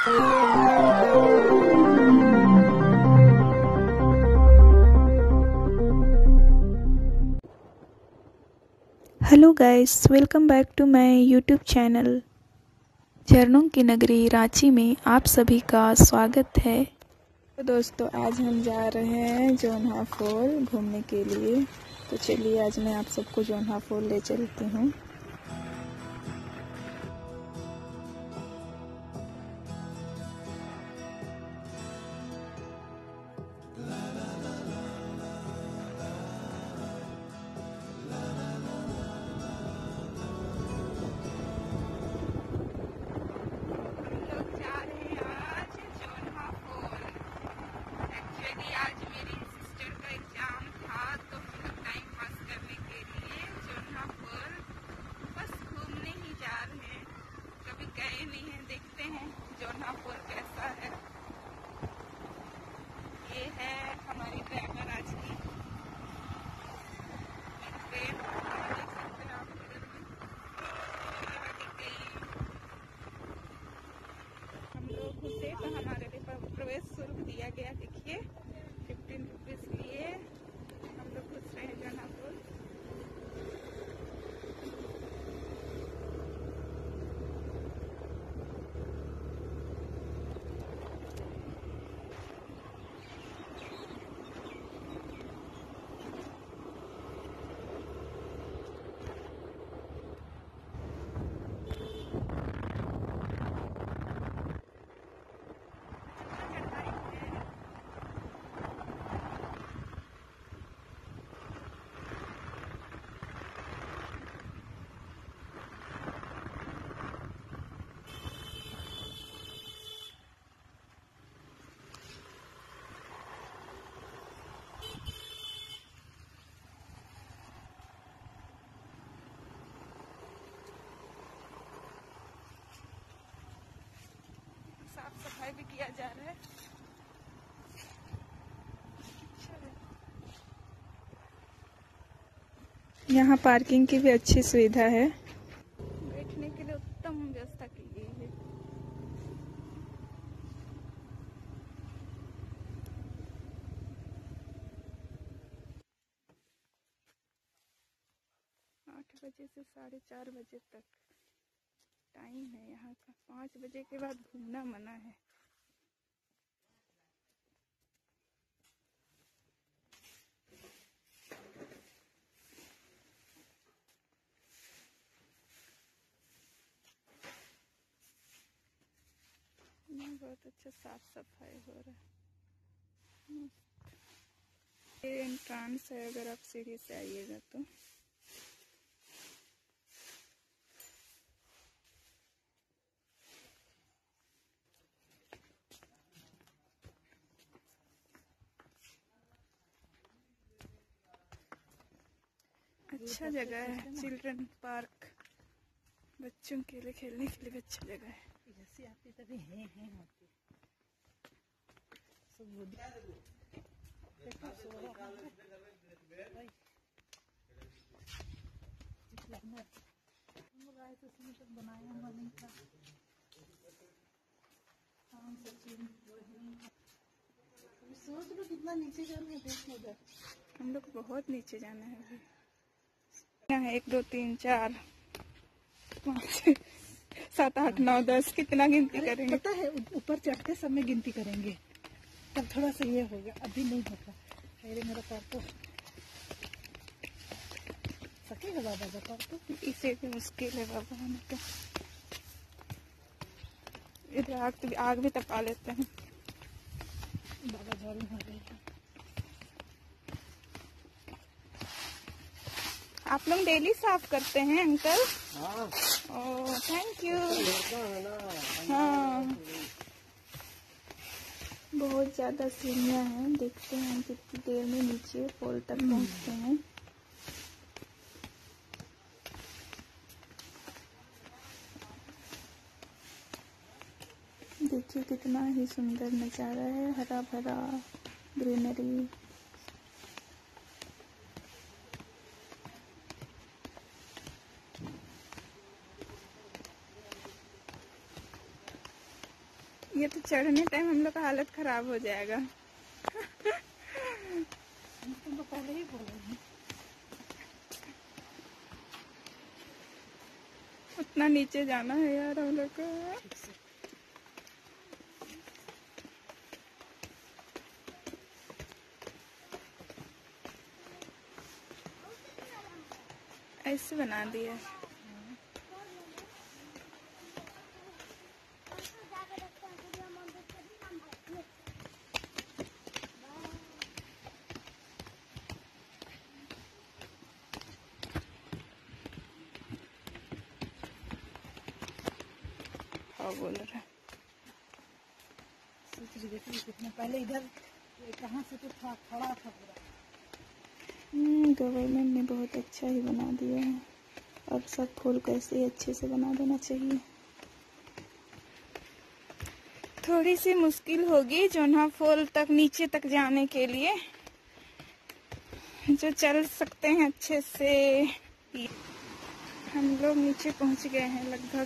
Hello guys, welcome back to my YouTube channel. झरनों की नगरी रांची में आप सभी का स्वागत है। तो दोस्तों, आज हम जा रहे हैं जोन्हा फॉल घूमने के लिए। तो चलिए, आज मैं आप सबको जोन्हा फॉल ले चलती हूँ। घुसे तो हमारे लिए प्रवेश शुल्क दिया गया। देखिए 15 रुपीज लिए हम लोग घुस रहे हैं जोन्हा फॉल। साफ सफाई भी किया जा रहा है। यहाँ पार्किंग की भी अच्छी सुविधा है। बैठने के लिए उत्तम व्यवस्था की गई है। आठ बजे से 4:30 बजे तक टाइम है यहाँ का। 5 बजे के बाद घूमना मना है। यहाँ बहुत अच्छा साफ सफाई हो रहा है। ये एंट्रांस है, अगर आप सीढ़ी से आइएगा तो। अच्छा जगह है, चिल्ड्रन पार्क, बच्चों के लिए खेलने के लिए अच्छी जगह है। जैसे आती तभी हैं होती सब बनाया हुआ नहीं था। सोच लो कितना नीचे जाना है, देखो उधर। हम लोग बहुत नीचे जाना है अभी। यहाँ है 1 2 3 4 5 7 8 9 10, कितना गिनती करेंगे? पता है, ऊपर चढ़ते समय गिनती करेंगे, तब थोड़ा सा ये होगा, अभी नहीं होता। अरे मेरा पैर तो सकेगा बाबा का पैर तो। इसे भी मुश्किल है बाबा होने का। इधर आग भी तपा लेते हैं। बाबा झाड़ू मार रहे हैं। आप लोग डेली साफ करते हैं अंकल? हाँ। Oh, thank you. हाँ, बहुत ज्यादा सीढ़ियाँ हैं। देखते हैं हम कितनी देर में नीचे फॉल तक पहुँचते हैं। देखिए कितना ही सुंदर नज़ारा है, हरा भरा ग्रीनरी। ये तो चढ़ने टाइम हम लोग का हालत खराब हो जाएगा। तुम तो पहले ही बोल रही। उतना नीचे जाना है यार हम लोग को। ऐसे बना दिया। हाँ बोल रहा सोच रही देखिए कितना पहले इधर कहाँ से तो था, खड़ा था पूरा। गवर्नमेंट ने बहुत अच्छा ही बना दिया है। अब सब फूल को ऐसे ही अच्छे से बना देना चाहिए। थोड़ी सी मुश्किल होगी जोन्हा फॉल तक नीचे तक जाने के लिए, जो चल सकते हैं अच्छे से। हम लोग नीचे पहुंच गए हैं लगभग।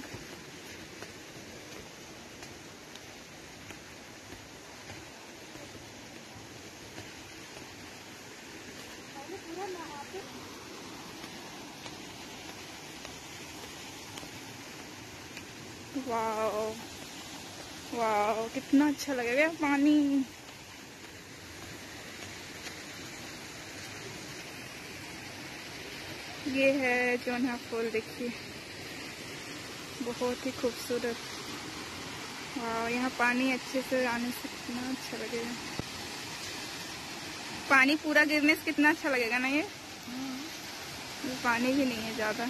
वाओ वाओ, कितना अच्छा लगेगा पानी। ये है जोन्हा फॉल, देखिए बहुत ही खूबसूरत। वाह, यहाँ पानी अच्छे से आने से कितना अच्छा लगेगा। पानी पूरा गिरने से कितना अच्छा लगेगा ना। ये पानी भी नहीं है ज्यादा।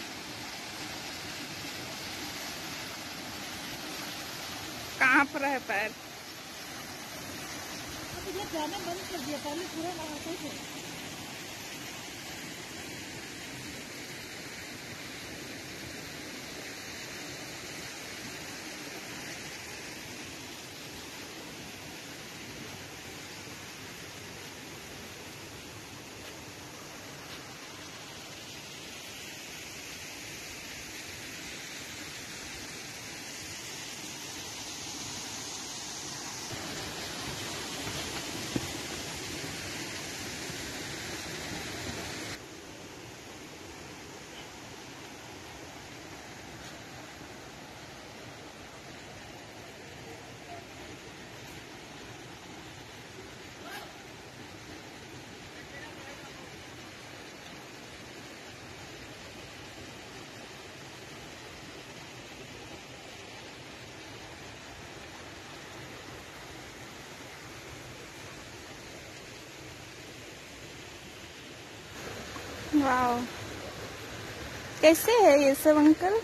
कहाँ पर है पैर? अब ये जाना बंद कर दिया, पहले पूरा नहाते थे। वाओ, कैसे है ये सब अंकल?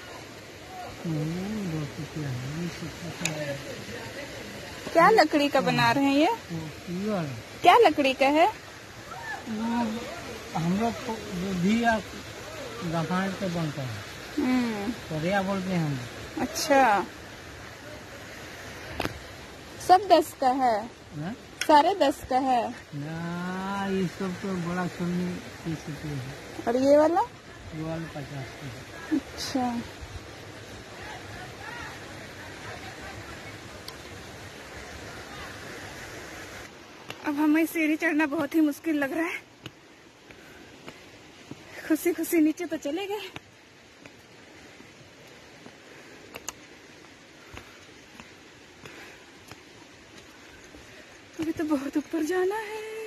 क्या लकड़ी का बना रहे हैं ये? क्या लकड़ी का है? हम लोग बुद्धि या गफान से बनता है, कोरिया बोलते हैं हम। अच्छा, सब 10 का है? सारे 10 का है ना, ये सब तो बड़ा सुनने 30 रुपये है। और ये वाला? ये वाला 50 रुपये। अच्छा, अब हमें सीढ़ी चढ़ना बहुत ही मुश्किल लग रहा है। खुशी खुशी नीचे तो चले गए। अभी तो बहुत ऊपर जाना है।